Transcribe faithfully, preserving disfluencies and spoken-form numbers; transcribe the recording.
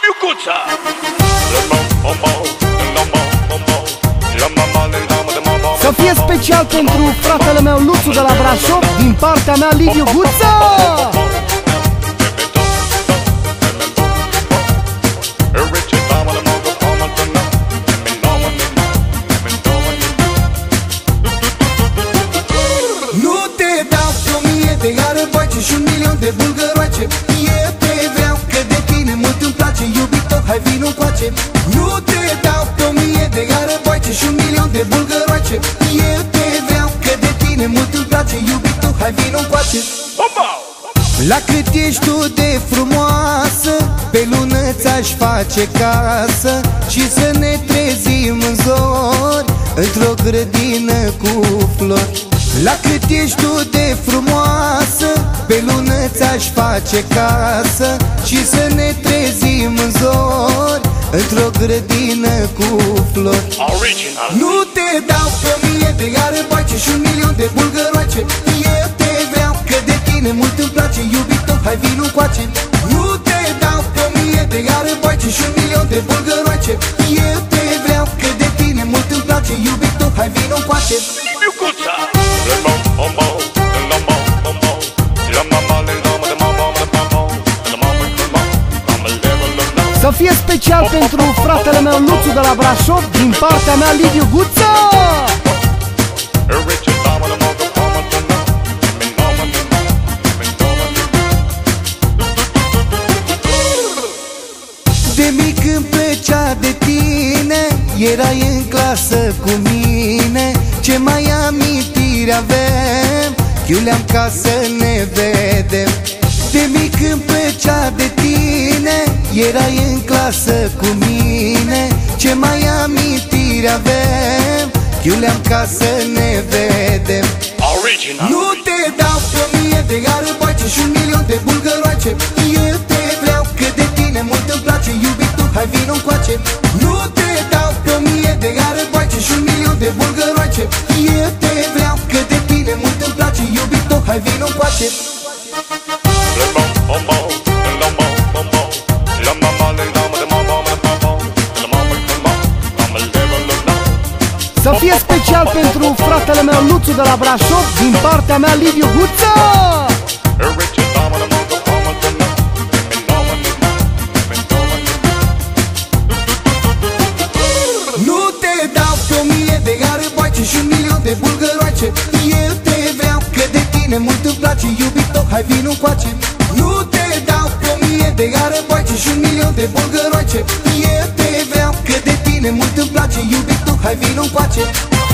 Miucuța! Să fie special pentru fratele meu Luțu de la Brașov, din partea mea Liviu Guță! Nu te dau pe o mie de arăboace și un milion de bulgăroace. Eu te vreau că de tine mult îmi place, iubito, hai vino încoace. Nu te dau pe o mie de arăboace și un milion de bulgăroace. Eu te vreau că de tine mult îmi place, iubito, hai vino încoace. La cât ești tu de frumoasă, pe lună ți-aș face casă și să ne trezim în zori într-o grădină cu flori. La cât ești tu de frumoasă, pe lună ți-aș face casă și să ne trezim în zori într-o grădină cu flori. Original. Nu te dau pe o mie de arăboace și un milion de bulgăroace. Eu te vreau că de tine mult îmi place, iubito, hai vino încoace. Nu te dau pe o mie de arăboace și un milion de bulgăroace. Eu te vreau că de tine mult îmi place, iubito, hai vino încoace. Miucuța! Să fie special pentru fratele meu Luțu de la Brașov, din partea mea Liviu Guță! De mic îmi plăcea de tine, erai în clasă cu mine. Ce mai amintiri avem, chiuleam ca să ne vedem. De mic îmi plăcea de tine, erai în clasă cu mine. Ce mai amintiri avem, chiuleam ca să ne vedem. Original. Nu te dau pe o mie de arăboace și un milion de bulgăroace. Eu te vreau că de tine mult îmi place, iubito, hai vino încoace. Nu te dau pe o mie de arăboace și un milion de bulgăroace. Eu te vreau că de tine mult îmi place, iubito, hai vino încoace. Să fie special pentru fratele meu Luțu de la Brașov, din partea mea Liviu Guță! Nu te dau pe o mie de arăboace și un milion de bulgăroace. Eu te vreau că de tine mult îmi place, iubito, hai vino încoace. Nu te dau pe o mie de arăboace și un milion de bulgăroace. Eu te vreau că de tine mult îmi place, iubito, hai vino încoace.